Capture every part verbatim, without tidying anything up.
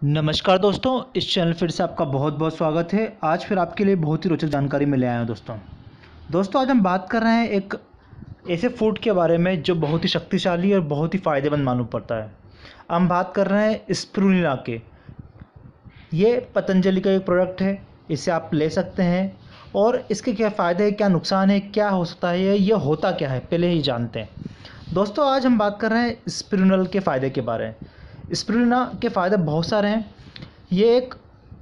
नमस्कार दोस्तों, इस चैनल फिर से आपका बहुत बहुत स्वागत है। आज फिर आपके लिए बहुत ही रोचक जानकारी में ले आया हूँ दोस्तों। दोस्तों आज हम बात कर रहे हैं एक ऐसे फूड के बारे में जो बहुत ही शक्तिशाली और बहुत ही फ़ायदेमंद मालूम पड़ता है। हम बात कर रहे हैं स्पिरुलिना के। ये पतंजलि का एक प्रोडक्ट है, इसे आप ले सकते हैं। और इसके क्या फ़ायदे हैं, क्या नुकसान है, क्या हो सकता है, ये ये होता क्या है, पहले ही जानते हैं। दोस्तों आज हम बात कर रहे हैं स्पिरुलिना के फ़ायदे के बारे में। स्पिरुलिना के फ़ायदे बहुत सारे हैं। ये एक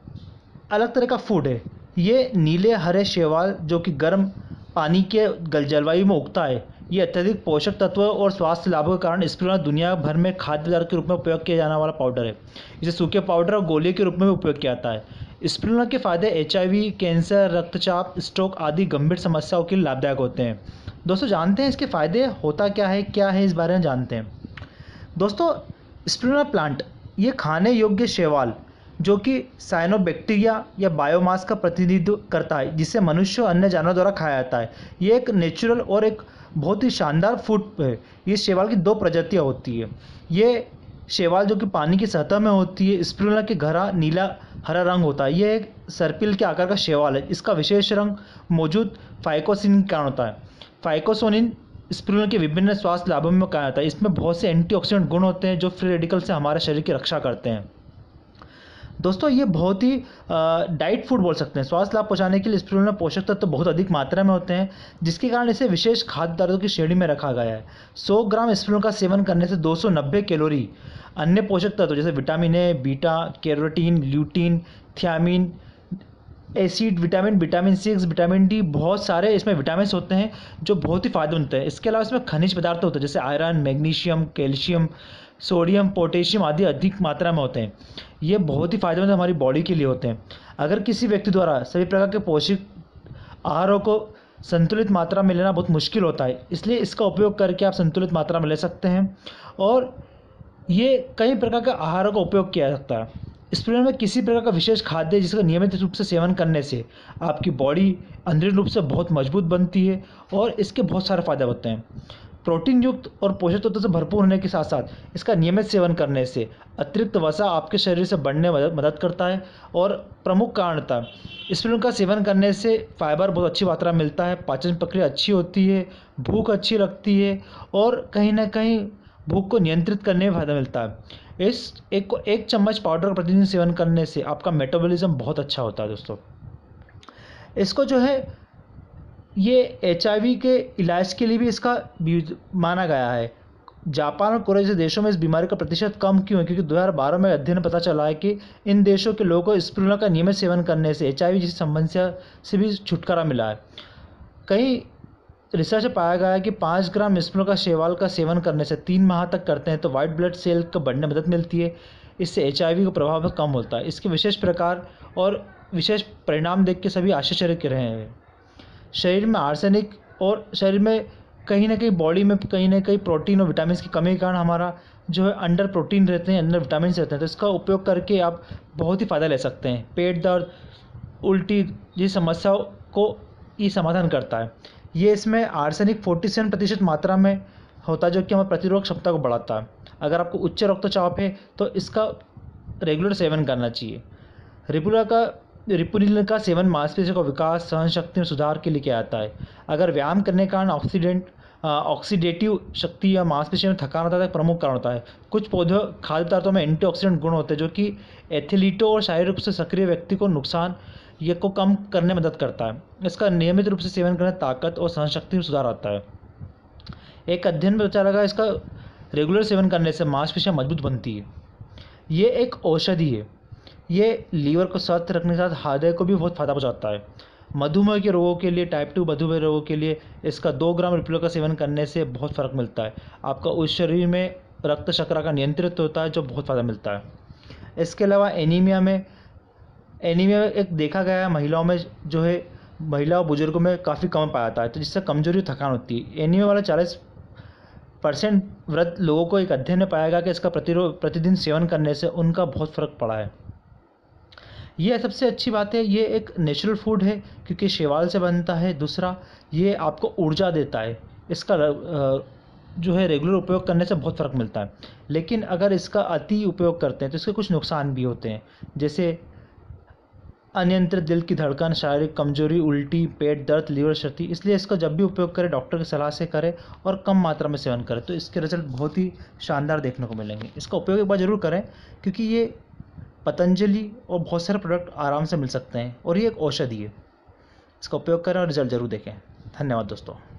अलग तरह का फूड है। ये नीले हरे शैवाल जो कि गर्म पानी के गल जलवायु में उगता है। ये अत्यधिक पोषक तत्व और स्वास्थ्य लाभों के कारण स्पिरुलिना दुनिया भर में खाद्य पदार्थ के रूप में उपयोग किया जाने वाला पाउडर है। इसे सूखे पाउडर और गोली के रूप में भी उपयोग किया जाता है। स्पिरुलिना के फायदे एच आई वी, कैंसर, रक्तचाप, स्ट्रोक आदि गंभीर समस्याओं के लिए लाभदायक होते हैं। दोस्तों जानते हैं इसके फ़ायदे होता क्या है, क्या है, इस बारे में जानते हैं। दोस्तों स्पिरुलिना प्लांट ये खाने योग्य शैवाल जो कि साइनोबैक्टीरिया या बायोमास का प्रतिनिधित्व करता है, जिसे मनुष्य और अन्य जानवर द्वारा खाया जाता है। ये एक नेचुरल और एक बहुत ही शानदार फूड है। ये शैवाल की दो प्रजातियां होती है। ये शैवाल जो कि पानी की सतह में होती है, स्पिरुलिना के गहरा नीला हरा रंग होता है। ये एक सर्पिल के आकार का शैवाल है। इसका विशेष रंग मौजूद फाइकोसिन के कारण होता है। फाइकोसोनिन स्पिरुलिना के विभिन्न स्वास्थ्य लाभों में कहा जाता है। इसमें बहुत से एंटीऑक्सीडेंट गुण होते हैं जो फ्री रेडिकल से हमारे शरीर की रक्षा करते हैं। दोस्तों ये बहुत ही डाइट फूड बोल सकते हैं। स्वास्थ्य लाभ पहुंचाने के लिए स्पिरुलिना पोषक तत्व तो बहुत अधिक मात्रा में होते हैं, जिसके कारण इसे विशेष खाद्य पदार्थों की श्रेणी में रखा गया है। सौ ग्राम स्पिरुलिना का सेवन करने से दो सौ नब्बे कैलोरी अन्य पोषक तत्व जैसे vitamin A, beta carotene, lutein, thiamine, acid, vitamin vitamin six, vitamin D, बहुत सारे इसमें विटामिन होते हैं जो बहुत ही फायदेमंद होते हैं। इसके अलावा इसमें खनिज पदार्थ होते हैं जैसे iron, magnesium, calcium, sodium, potassium आदि अधिक मात्रा में होते हैं। ये बहुत ही फायदेमंद हमारी बॉडी के लिए होते हैं। अगर किसी व्यक्ति द्वारा सभी प्रकार के पौष्टिक आहारों को संतुलित मात्रा में लेना बहुत मुश्किल होता है, इसलिए इसका उपयोग करके आप संतुलित मात्रा में ले सकते हैं। और ये कई प्रकार के आहारों का उपयोग किया जा सकता है। स्पिरुलिना में किसी प्रकार का विशेष खाद्य है जिसका नियमित रूप से सेवन करने से आपकी बॉडी अंदरूनी रूप से बहुत मजबूत बनती है और इसके बहुत सारे फायदे होते हैं। प्रोटीन युक्त और पोषक तत्वों से भरपूर होने के साथ साथ इसका नियमित सेवन करने से अतिरिक्त वसा आपके शरीर से बढ़ने में मदद करता है। और प्रमुख कारण था स्पिरुलिना का सेवन करने से फाइबर बहुत अच्छी मात्रा में मिलता है, पाचन प्रक्रिया अच्छी होती है, भूख अच्छी लगती है और कहीं ना कहीं भूख को नियंत्रित करने में फायदा मिलता है। इस एक को एक चम्मच पाउडर का प्रतिदिन सेवन करने से आपका मेटाबॉलिज्म बहुत अच्छा होता है। दोस्तों इसको जो है ये एच आई वी के इलाज के लिए भी इसका माना गया है। जापान और कोरिया जैसे देशों में इस बीमारी का प्रतिशत कम क्यों है, क्योंकि दो हज़ार बारह में अध्ययन में पता चला है कि इन देशों के लोगों को स्पिरुलिना का नियमित सेवन करने से एच आई वी जैसी समस्या से भी छुटकारा मिला है। कई रिसर्च में पाया गया है कि पाँच ग्राम स्पिरुलिना का शैवाल का सेवन करने से तीन माह तक करते हैं तो वाइट ब्लड सेल को बढ़ने में मदद मिलती है। इससे एच आई वी का प्रभाव कम होता है। इसके विशेष प्रकार और विशेष परिणाम देख के सभी आश्चर्यचकित रहे हैं। शरीर में आर्सेनिक और शरीर में कहीं ना कहीं बॉडी में कहीं ना कहीं प्रोटीन और विटामिन की कमी के कारण हमारा जो है अंडर प्रोटीन रहते हैं, अंदर विटामिन रहते हैं, तो इसका उपयोग करके आप बहुत ही फ़ायदा ले सकते हैं। पेट दर्द, उल्टी जैसी समस्याओं को ये समाधान करता है। ये इसमें आर्सेनिक सैंतालीस प्रतिशत मात्रा में होता है जो कि हमारी प्रतिरोधक क्षमता को बढ़ाता है। अगर आपको उच्च रक्तचाप है तो इसका रेगुलर सेवन करना चाहिए। रिपुला का रिपुलिन का सेवन मांसपेशियों का विकास, सहन शक्ति में सुधार के लिए किया जाता है। अगर व्यायाम करने के कारण ऑक्सीडेंट ऑक्सीडेटिव शक्ति या मांसपेशियों में थकान होता है तो प्रमुख कारण होता है। कुछ पौधों खाद्य पदार्थों में एंटीऑक्सीडेंट गुण होते हैं जो कि एथलीटों और शारीरिक रूप से सक्रिय व्यक्ति को नुकसान ये को कम करने में मदद करता है। इसका नियमित रूप से सेवन करने ताकत और सहन शक्ति में सुधार आता है। एक अध्ययन में पता लगा इसका रेगुलर सेवन करने से मांसपेशियाँ मजबूत बनती है। ये एक औषधि है। ये लीवर को स्वस्थ रखने के साथ हृदय को भी बहुत फायदा पहुंचाता है। मधुमेह के रोगों के लिए, टाइप टू मधुमेह रोगों के लिए इसका दो ग्राम रिपुलिन का सेवन करने से बहुत फ़र्क मिलता है। आपका उस शरीर में रक्त शर्करा का नियंत्रित होता है जो बहुत फ़ायदा मिलता है। इसके अलावा एनीमिया में एनीमिया एक देखा गया है महिलाओं में जो है महिला और बुजुर्गों में काफ़ी कम पाया जाता है, तो जिससे कमजोरी थकान होती है। एनीमिया वाला चालीस परसेंट वृद्ध लोगों को एक अध्ययन में पाया गया कि इसका प्रतिरोध प्रतिदिन सेवन करने से उनका बहुत फ़र्क पड़ा है। ये सबसे अच्छी बात है, ये एक नेचुरल फूड है क्योंकि शैवाल से बनता है। दूसरा, ये आपको ऊर्जा देता है। इसका जो है रेगुलर उपयोग करने से बहुत फ़र्क मिलता है। लेकिन अगर इसका अति उपयोग करते हैं तो इसके कुछ नुकसान भी होते हैं, जैसे अनियंत्रित दिल की धड़कन, शारीरिक कमजोरी, उल्टी, पेट दर्द, लीवर क्षति। इसलिए इसका जब भी उपयोग करें डॉक्टर की सलाह से करें और कम मात्रा में सेवन करें, तो इसके रिजल्ट बहुत ही शानदार देखने को मिलेंगे। इसका उपयोग एक बार ज़रूर करें, क्योंकि ये पतंजलि और बहुत सारे प्रोडक्ट आराम से मिल सकते हैं और ये एक औषधि है। इसका उपयोग करें और रिजल्ट ज़रूर देखें। धन्यवाद दोस्तों।